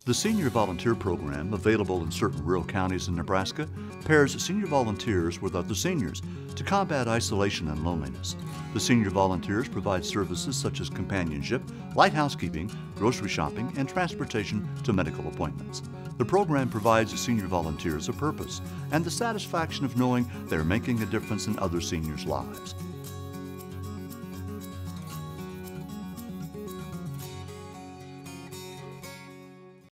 The Senior Volunteer Program, available in certain rural counties in Nebraska, pairs senior volunteers with other seniors to combat isolation and loneliness. The senior volunteers provide services such as companionship, light housekeeping, grocery shopping, and transportation to medical appointments. The program provides senior volunteers a purpose and the satisfaction of knowing they are making a difference in other seniors' lives.